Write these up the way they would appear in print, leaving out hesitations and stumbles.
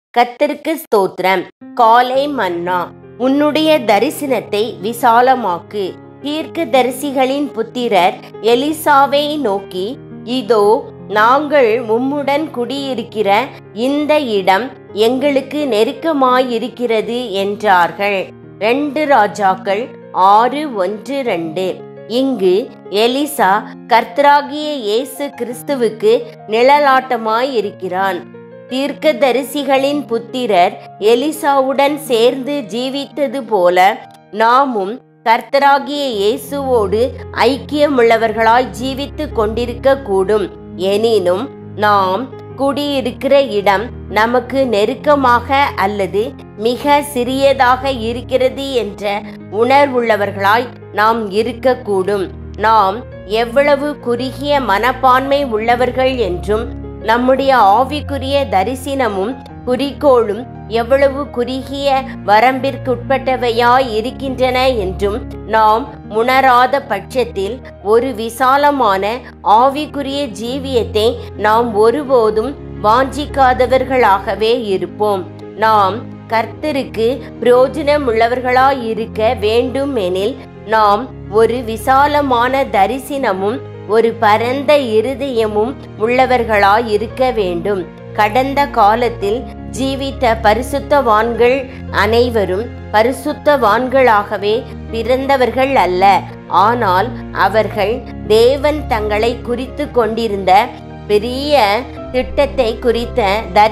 கர்த்தருக்கு ஸ்தோத்திரம். காலை மன்னா. உன்னுடைய தரிசனத்தை விசாலமாக்கு. தீர்க்கதரிசிகளின் புத்திரர் எலிசாவை நோக்கி, இதோ நாங்கள் உம்முடன் குடியிருக்கிற இந்த இடம் எங்களுக்கு நெருக்கமாயிருக்கிறது என்றார்கள். 2 ராஜாக்கள் 6:1-2. இங்கு எலிசா கர்த்தராகிய இயேசு கிறிஸ்துவுக்கு நிழலாட்டமாயிருக்கிறான். தீர்க்கதரிசிகளின் புத்திரர் எலிசாவுடன் சேர்ந்து ஜீவித்தது போல நாமும் கர்த்தராகிய இயேசுவோடு ஐக்கியமுள்ளவர்களாய் ஜீவித்து கொண்டிருக்க கூடும். எனினும் நாம் குடியிருக்கிற இடம் நமக்கு நெருக்கமாக அல்லது மிக சிறியதாக இருக்கிறது என்ற உணர்வுள்ளவர்களாய் நாம் இருக்கக்கூடும். நாம் எவ்வளவு குறுகிய மனப்பான்மை உள்ளவர்கள் என்றும் நம்முடைய ஆவிக்குரிய தரிசனமும் குறிக்கோளும் எவ்வளவு குறுகிய வரம்பிற்குட்பட்டவையாய் இருக்கின்றன என்றும் நாம் உணராத பட்சத்தில் ஒரு விசாலமான ஆவிக்குரிய ஜீவியத்தை நாம் ஒருபோதும் வாஞ்சிக்காதவர்களாகவே இருப்போம். நாம் கர்த்தருக்கு பிரயோஜனம் உள்ளவர்களாய் இருக்க வேண்டும் எனில் நாம் ஒரு விசாலமான தரிசனமும் ஒரு பரந்த இருதயமும் உள்ளவர்களாய் இருக்க வேண்டும். கடந்த காலத்தில் ஜீவித்த பரிசுத்தவான்கள் அனைவரும் பரிசுத்தவான்களாகவே பிறந்தவர்கள் அல்ல. ஆனால் அவர்கள் தேவன் தங்களை குறித்து கொண்டிருந்த பெரிய திட்டத்தை குறித்த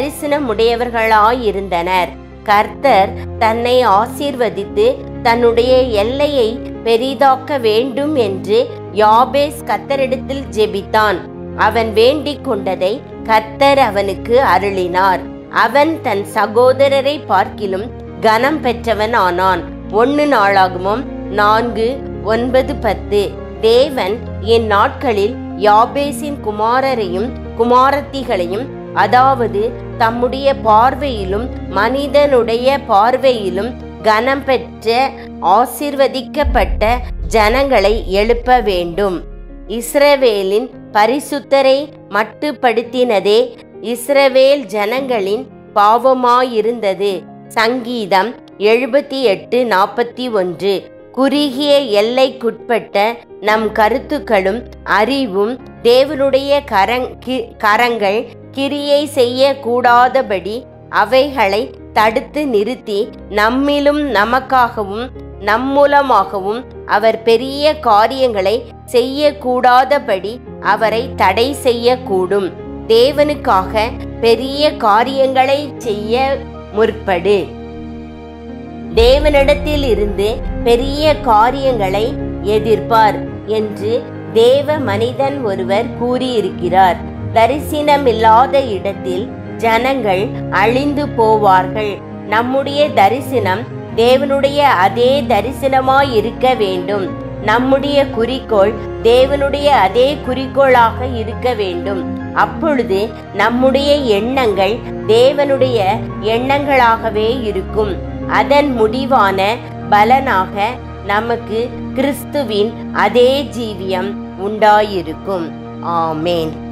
தரிசனமுடையவர்களாயிருந்தனர். கர்த்தர் தன்னை ஆசீர்வதித்து தன்னுடைய எல்லையை பெரிதாக்க வேண்டும் என்று யாபேஸ் கர்த்தரிடத்தில் ஜெபித்தான். அவன் வேண்டிக் கொண்டதை கர்த்தர் அவனுக்கு அருளினார். அவன் தன் சகோதரரை பார்க்கிலும் கனம் பெற்றவன் ஆனான். 1 நாளாகமம் 4:9-10. தேவன் என் நாட்களில் யாபேசின் குமாரரையும் குமாரத்திகளையும், அதாவது தம்முடைய பார்வையிலும் மனிதனுடைய பார்வையிலும் கனம் பெற்ற ஆசீர்வதிக்கப்பட்ட ஜனங்களை எழுப்ப வேண்டும். இஸ்ரவேலின் பரிசுத்தரை மட்டுப்படுத்தினதே இஸ்ரவேல் ஜனங்களின் பாவமாயிருந்தது. சங்கீதம் 78:41. குறுகிய எல்லைக்குட்பட்ட நம் கருத்துக்களும் அறிவும் தேவனுடைய கரங்கள் கிரியை செய்ய கூடாதபடி அவைகளை தடுத்து நிறுத்தி நம்மிலும் நமக்காகவும் நம் மூலமாகவும் அவர் பெரிய காரியங்களை செய்யக்கூடாதபடி அவரை தடை செய்யக்கூடும். தேவனுக்காக பெரிய காரியங்களை செய்ய முற்படு. தேவனிடத்தில் இருந்து பெரிய காரியங்களை எதிர்பார் என்று தேவ மனிதன் ஒருவர் கூறியிருக்கிறார். தரிசனமில்லாத இடத்தில் ஜனங்கள் அழிந்து போவார்கள். நம்முடைய தரிசனம் தேவனுடைய அதே தரிசனமாய் இருக்க வேண்டும். நம்முடைய குறிக்கோள் தேவனுடைய அதே குறிக்கோளாக இருக்க வேண்டும். அப்பொழுது நம்முடைய எண்ணங்கள் தேவனுடைய எண்ணங்களாகவே இருக்கும். அதன் முடிவான பலனாக நமக்கு கிறிஸ்துவின் அதே ஜீவியம் உண்டாயிருக்கும். ஆமேன்.